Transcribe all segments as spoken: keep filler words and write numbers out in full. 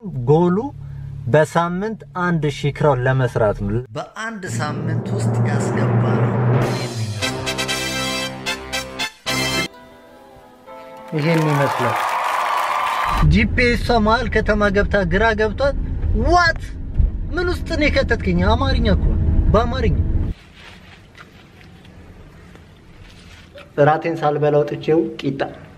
ጎሉ በሳምንት አንድ ሺህ ክራውን ለመስራት ነው በአንድ ሳምንት ውስጥ ያስገባል ይሄን ይመስላል ጂፒኤስ ማል ከተማ ገብታ ግራ ገብቷት what ምን ውስጥ ነው ከተትከኝ አማርኛ እኮ በአማርኛ ራቴን ሳልበላው ጥቼው ቂጣ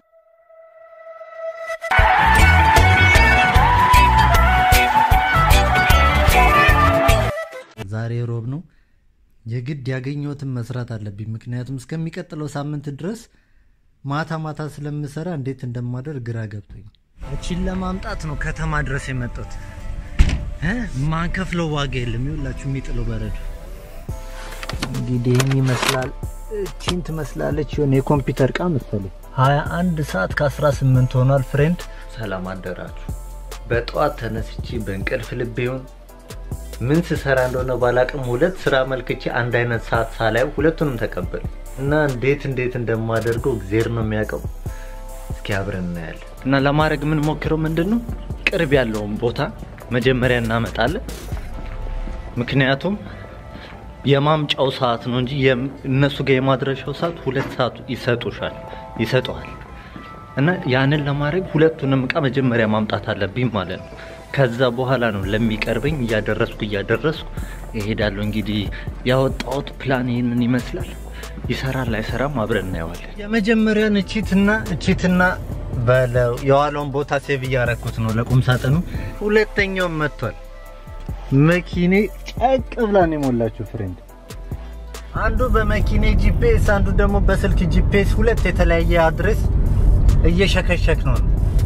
ዛሬ ሮብ ነው የግድ ያገኘሁትን መስራት አለብኝ ምክንያቱም እስከሚቀጥለው ሳምንት ድረስ ማታ ማታ ስለምሰራ እንዴት እንደማደርግ ግራ ገብቶኝ እቺን ለማምጣት ነው ከተማ ድረስ የመጣሁት እ ማን ከፍለው ዋጋ የለም ይውላችሁ የሚጥለው በረዶ እንግዲህ ይሄን ይመስላል እቺን ትመስላለች የሆነ የኮምፒውተር ዕቃ መሰለኝ ሃያ አንድ ሰዓት ከ18 ሆኗል ፍሬንድ ሰላም አደራችሁ በጧት ተነስቼ በእንቅልፍ ልቤውን ምን ስሰራ እንደሆነ ባላቅም ሁለት ስራ መልክቼ አንድ አይነት ሰዓት ሳላይ ሁለቱንም ተቀበል እና እንዴት እንዴት እንደማደርገው እግዚአብሔር ነው የሚያውቀው እስኪ አብረን እናያለን እና ለማድረግ ምን ሞክረው ምንድነው ቅርብ ያለውን ቦታ መጀመሪያ እናመጣለን ምክንያቱም የማምጫው ሰዓት ነው እንጂ እነሱ ጋር የማድረሻው ሰዓት ሁለት ሰዓት ይሰጡሻል ይሰጡሃል እና ያንን ለማድረግ ሁለቱንም ዕቃ መጀመሪያ ማምጣት አለብኝ ማለት ነው ከዛ በኋላ ነው ለሚቀርበኝ ያደረስኩ ያደረስኩ እሄዳለሁ እንግዲህ ያወጣውት ፕላን ይሄንን ይመስላል ይሰራል አይሰራም አብረን እናየዋለን የመጀመሪያ እቺትና እቺትና ባለው የዋለውን ቦታ ሴቭ ያረኩት ነው ለቁም ሳጥኑ ሁለተኛው መጥቷል መኪኔ ጨቅ ብላን የሞላችሁ ፍሬንድ አንዱ በመኪኔ ጂፒኤስ አንዱ ደግሞ በስልክ ጂፒኤስ ሁለት የተለያየ አድሬስ እየሸከሸክ ነው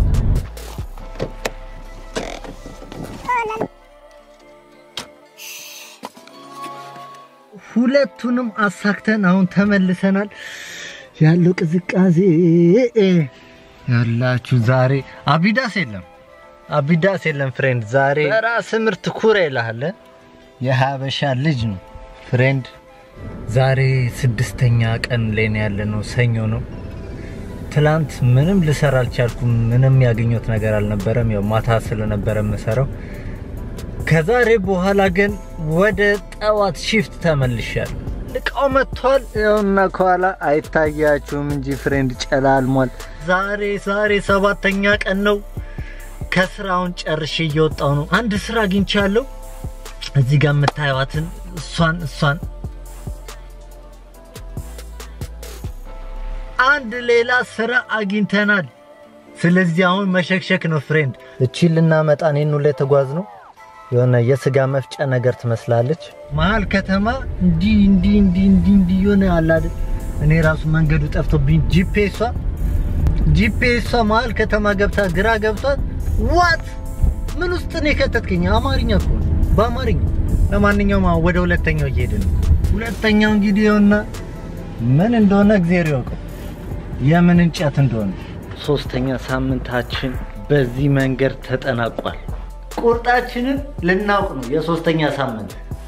ሁለቱንም አሳክተን አሁን ተመልሰናል ያለው ቅዝቃዜ ያላችሁ ዛሬ አቢዳስ የለም አቢዳስ የለም ፍሬንድ ዛሬ በራስ ምርት ኩራ ይላል የሃበሻ ልጅ ነው ፍሬንድ ዛሬ ስድስተኛ ቀን ላይ ነው ያለነው ሰኞ ነው ትላንት ምንም ልሰራ አልቻልኩም ምንም ያገኘሁት ነገር አልነበረም ያው ማታ ስለነበረ መሰራው ከዛሬ በኋላ ግን ወደ ጠዋት ሺፍት ተመልሻለሁ ልቃው መጥቷል ያውና ኳላ አይታያችሁም እንጂ ፍሬንድ ጨላልሟል ዛሬ ዛሬ ሰባተኛ ቀን ነው ከስራውን ጨርሼ እየወጣው ነው አንድ ስራ አግኝቻለሁ እዚህ ጋር መታየዋትን እሷን እሷን አንድ ሌላ ስራ አግኝተናል ስለዚህ አሁን መሸክሸክ ነው ፍሬንድ እቺ ልናመጣ ነን ነው ለተጓዝ ነው የሆነ የስጋ መፍጫ ነገር ትመስላለች መሃል ከተማ እንዲ እንዲ እንዲ እንዲ እንዲ የሆነ አላደ እኔ ራሱ መንገዱ ጠፍቶብኝ ጂፒኤስ ጂፒኤስ መሃል ከተማ ገብታ ግራ ገብቷት what ምን ውስጥ ነው ከተትከኝ አማርኛ እኮ በአማርኛ ለማንኛውም ወደ ሁለተኛው እየሄድን ሁለተኛው እንግዲህ የሆነ ምን እንደሆነ እግዚአብሔር ያውቀው የምን እንጨት እንደሆነ ሶስተኛ ሳምንታችን በዚህ መንገድ ተጠናቋል ቁርጣችንን ልናውቅ ነው የሶስተኛ ሳምንት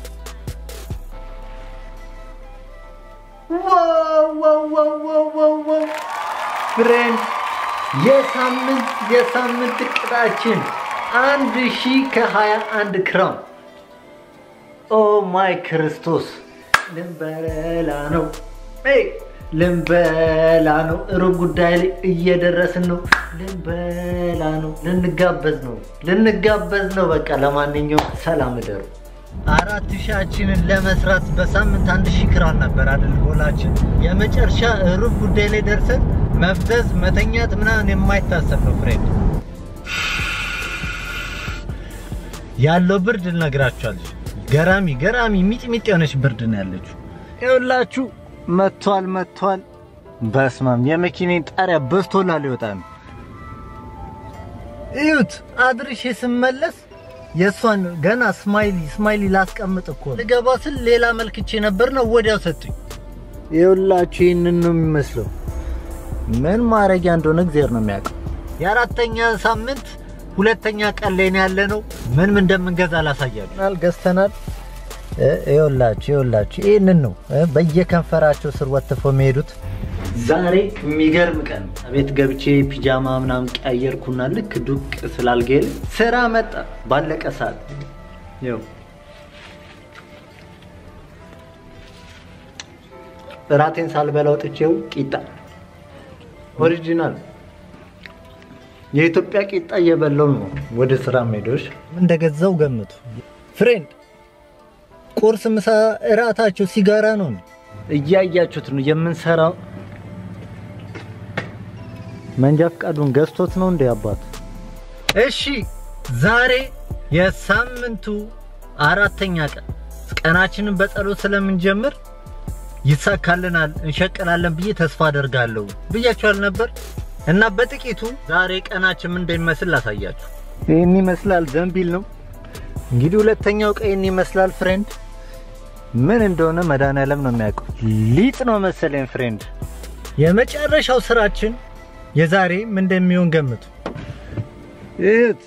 ዋው ዋው ዋው ዋው ዋው ፍሬንድ የሳምንት የሳምንት ቅጣችን አንድ ሺህ ከሃያ አንድ ክራም ኦ ማይ ክርስቶስ ልንበላ ነው ኤ ልንበላ ነው ሩብ ጉዳይ ላይ እየደረስን ነው ልንበላ ነው ልንጋበዝ ነው ልንጋበዝ ነው በቃ ለማንኛውም ሰላም ደሩ አራት ሺህችንን ለመስራት በሳምንት አንድ ሺህ ክራን ነበር አይደል ጎላችን የመጨረሻ ሩብ ጉዳይ ላይ ደርሰን መፍዘዝ መተኛት ምናምን የማይታሰብ ነው ፍሬንድ ያለው ብርድ ልነግራችኋለሁ ገራሚ ገራሚ ሚጥሚጥ የሆነች ብርድ ነው ያለችው ይኸውላችሁ መጥቷል መጥቷል በስማም የመኪኔን ጣሪያ በስቶላል ይወጣል እዩት አድርሼ ስመለስ የሷን ገና ስማይሊ ስማይሊ ላስቀምጥ እኮ ልገባ ስል ሌላ መልክቼ ነበር ነው ወዲያው ሰጥኝ ይኸውላችሁ ይሄንን ነው የሚመስለው ምን ማረጊያ እንደሆነ እግዚአብሔር ነው የሚያውቀው የአራተኛ ሳምንት ሁለተኛ ቀን ላይ ነው ያለነው ምን ምን እንደምንገዛ ላሳያችሁ አልገዝተናል ይኸውላችሁ ይኸውላችሁ ይሄንን ነው በየከንፈራቸው ስር ወጥፎ የሚሄዱት ዛሬ የሚገርም ቀን አቤት ገብቼ ፒጃማ ምናምን ቀየርኩና ልክ ዱቅ ስላልገል ስራ መጣ ባለቀ ሰዓት ይው ራቴን ሳልበላው ጥቼው ቂጣ ኦሪጂናል የኢትዮጵያ ቂጣ እየበላው ነው ወደ ስራ ሄዶሽ እንደገዛው ገምቱ ፍሬንድ ቁርስ ምሳ እራታችሁ ሲጋራ ነው እያያችሁት ነው የምንሰራው መንጃ ፈቃዱን ገዝቶት ነው እንደ አባት እሺ ዛሬ የሳምንቱ አራተኛ ቀን ቀናችንን በጸሎት ስለምንጀምር ይሳካልናል እንሸቀላለን ብዬ ተስፋ አደርጋለሁ ብያችኋል ነበር እና በጥቂቱ ዛሬ ቀናችን ምን እንደሚመስል ላሳያችሁ ይሄን ይመስላል ዘንቢል ነው እንግዲህ ሁለተኛው ቀን ይመስላል ፍሬንድ ምን እንደሆነ መድኃኒዓለም ነው የሚያውቀው ሊጥ ነው መሰለኝ ፍሬንድ የመጨረሻው ስራችን የዛሬ ምን እንደሚሆን ገምቱ እት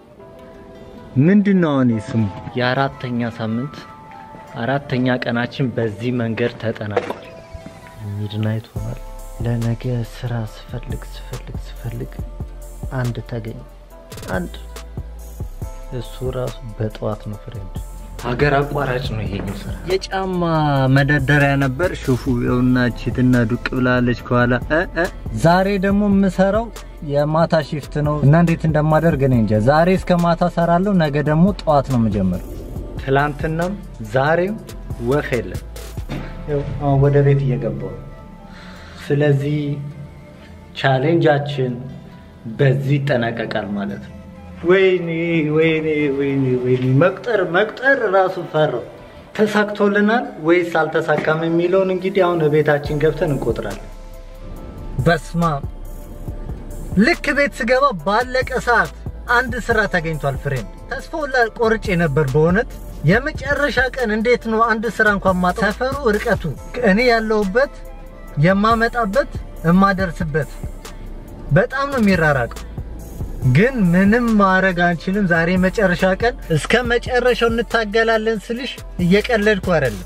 ምንድነው እኔስም የአራተኛ ሳምንት አራተኛ ቀናችን በዚህ መንገድ ተጠናቋል ሚድናይት ሆኗል ለነገ ስራ ስፈልግ ስፈልግ ስፈልግ አንድ ተገኘ አንድ እሱ ራሱ በጠዋት ነው ፍሬንድ ሀገር አቋራጭ ነው ይሄኛው ስራ የጫማ መደደሪያ ነበር ሹፉ የውና ቺትና ዱቅ ብላለች ከኋላ ዛሬ ደግሞ ምሰራው የማታ ሺፍት ነው እና እንዴት እንደማደርግ እኔ እንጃ ዛሬ እስከ ማታ ሰራለሁ ነገ ደግሞ ጠዋት ነው መጀመር ትላንትናም ዛሬም ወፍ የለም ያው ወደ ቤት እየገባው ስለዚህ ቻሌንጃችን በዚህ ተጠናቀቃል ማለት ነው ወይኔ ወይኔ ወይኔ ወይኔ መቅጠር መቅጠር ራሱ ፈረው ተሳክቶልናል ወይስ አልተሳካም የሚለውን እንግዲህ አሁን ቤታችን ገብተን እንቆጥራለን በስማ ልክ ቤት ስገባ ባለቀ ሰዓት አንድ ስራ ተገኝቷል ፍሬንድ ተስፋውላ ቆርጬ ነበር በእውነት የመጨረሻ ቀን እንዴት ነው አንድ ስራ እንኳን ማጣፈሩ ርቀቱ እኔ ያለውበት የማመጣበት እማደርስበት በጣም ነው የሚራራቀው ግን ምንም ማረግ አንችልም ዛሬ መጨረሻ ቀን እስከ መጨረሻው እንታገላለን ስልሽ እየቀለድኩ አይደለም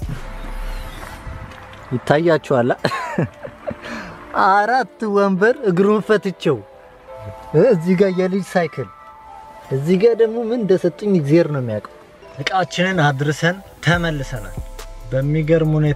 ይታያችኋል አራት ወንበር እግሩን ፈትቸው እዚህ ጋር የልጅ ሳይክል እዚህ ጋር ደግሞ ምን እንደሰጡኝ እግዚአብሔር ነው የሚያውቀው እቃችንን አድርሰን ተመልሰናል በሚገርም ሁኔታ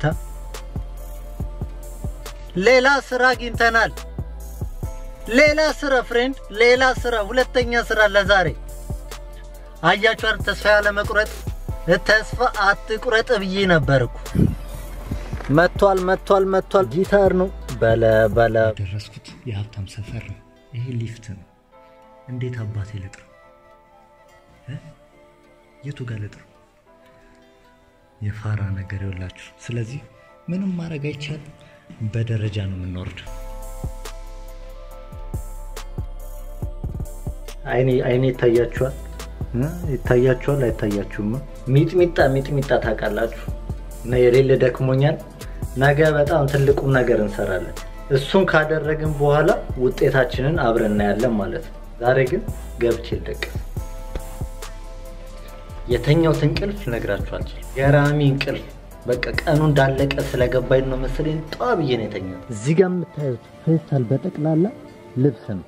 ሌላ ስራ አግኝተናል ሌላ ስራ ፍሬንድ ሌላ ስራ ሁለተኛ ስራ ለዛሬ አያችሁ ተስፋ ያለ መቁረጥ ተስፋ አትቁረጥ ብዬ ነበርኩ መጥቷል መጥቷል መጥቷል ጊታር ነው ባለ ባለ ደረስኩት የሀብታም ሰፈር ነው ይሄ ሊፍት ነው እንዴት አባቴ ልጥር እ የቱ ጋር ልጥር የፋራ ነገር ይወላችሁ ስለዚህ ምንም ማረግ አይቻልም በደረጃ ነው የምንወርደው አይኔ አይኔ ታያችኋል ይታያችኋል አይታያችሁም ሚጥሚጣ ሚጥሚጣ ታቃላችሁ እና የሌለ ደክሞኛል ነገ በጣም ትልቁም ነገር እንሰራለን እሱን ካደረግን በኋላ ውጤታችንን አብረን እናያለን ማለት ነው ዛሬ ግን ገብቼ ልደቅስ የተኛው እንቅልፍ ነግራችኋል ገራሚ እንቅልፍ በቃ ቀኑ እንዳለቀ ስለገባኝ ነው መሰለኝ ጧብዬ ነው የተኛው እዚህ ጋር የምታዩት ፌስታል በጠቅላላ ልብስ ነው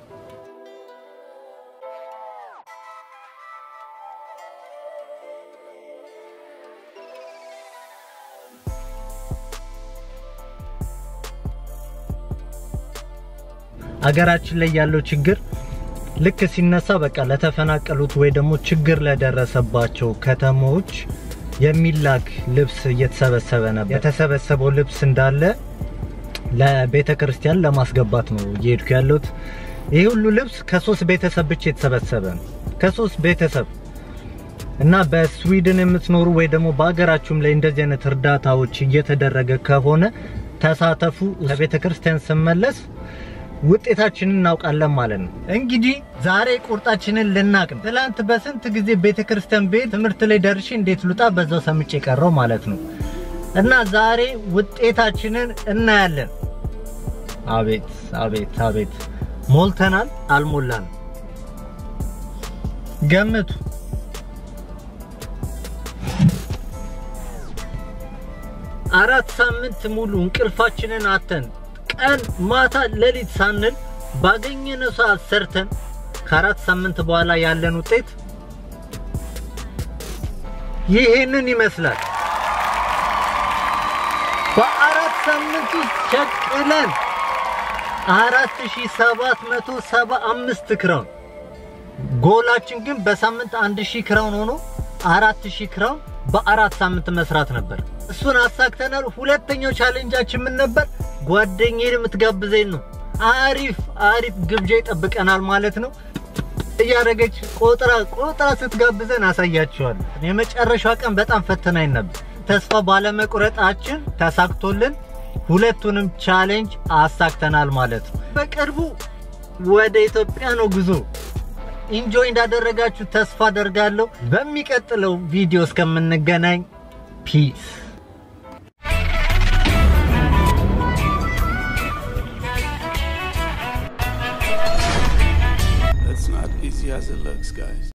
አገራችን ላይ ያለው ችግር ልክ ሲነሳ በቃ ለተፈናቀሉት ወይ ደግሞ ችግር ለደረሰባቸው ከተሞች የሚላክ ልብስ እየተሰበሰበ ነበር የተሰበሰበው ልብስ እንዳለ ለቤተክርስቲያን ለማስገባት ነው እየሄድኩ ያለሁት ይሄ ሁሉ ልብስ ከሶስት ቤተሰብ ብቻ የተሰበሰበ ነው ከሶስት ቤተሰብ እና በስዊድን የምትኖሩ ወይ ደግሞ በአገራችሁም ላይ እንደዚህ አይነት እርዳታዎች እየተደረገ ከሆነ ተሳተፉ ለቤተክርስቲያን ስመለስ ውጤታችንን እናውቃለን ማለት ነው እንግዲህ ዛሬ ቁርጣችንን ልናቅ ነው ትላንት በስንት ጊዜ ቤተክርስቲያን ቤት ትምርት ላይ ደርሼ እንዴት ልውጣ በዛው ሰምጬ ቀረው ማለት ነው እና ዛሬ ውጤታችንን እናያለን አቤት አቤት አቤት ሞልተናል አልሞላን ገምቱ አራት ሳምንት ሙሉ እንቅልፋችንን አተን ቀን ማታ ለሊት ሳንል ባገኘነው ሰዓት ሰርተን ከአራት ሳምንት በኋላ ያለን ውጤት ይሄንን ይመስላል። በአራት ሳምንት ውስጥ ቸቅለን አራት ሺህ ሰባት መቶ ሰባ አምስት ክራውን ጎላችን ግን በሳምንት አንድ ሺህ ክራውን ሆኖ አራት ሺህ ክራውን በአራት ሳምንት መስራት ነበር። እሱን አሳክተናል። ሁለተኛው ቻሌንጃችን ምን ነበር? ጓደኛዬን የምትጋብዘኝ ነው። አሪፍ አሪፍ ግብዣ ይጠብቀናል ማለት ነው። እያረገች ቆጥራ ቆጥራ ስትጋብዘን አሳያችኋለሁ። የመጨረሻው ቀን በጣም ፈተናኝ ነበር። ተስፋ ባለመቁረጣችን ተሳክቶልን ሁለቱንም ቻሌንጅ አሳክተናል ማለት ነው። በቅርቡ ወደ ኢትዮጵያ ነው ጉዞ። ኢንጆይ እንዳደረጋችሁ ተስፋ አደርጋለሁ። በሚቀጥለው ቪዲዮ እስከምንገናኝ ፒስ It's not easy as it looks, guys.